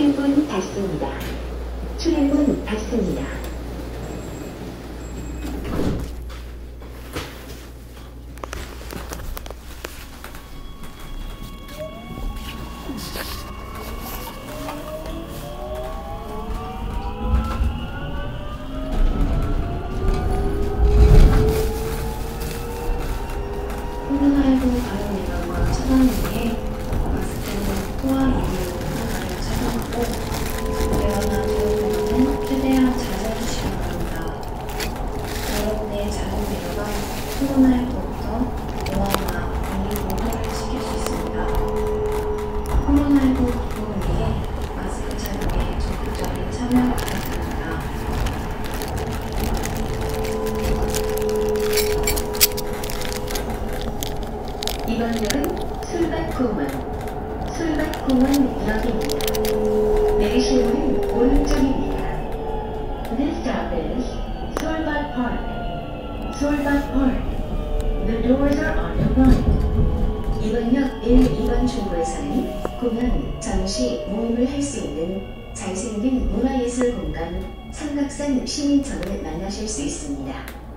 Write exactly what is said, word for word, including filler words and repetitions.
출입문 닫습니다. 출입문 닫습니다. 코로나십구 감염 예방과 차단을 위해 마스크는 코와 입을 가려 착용하고 대화나 대화는 최대한 자제해주시기 바랍니다. 여러분의 작은 배려가 코로나십구부터 노화나 분리 공포를 지킬 수 있습니다. 코로나십구 극복을 위해 마스크 착용에 적극적인 참여 부탁드립니다. 이번 역은 술밭공원, 술밭공원 역입니다. 내리실 문은 오른쪽입니다. This stop is Solbat Park. Solbat Park. The doors are on the right. 이번 역 일, 이 번 출구에서는 공연, 전시, 모임을 할 수 있는 잘생긴 문화예술 공간 삼각산 시민청을 만나실 수 있습니다.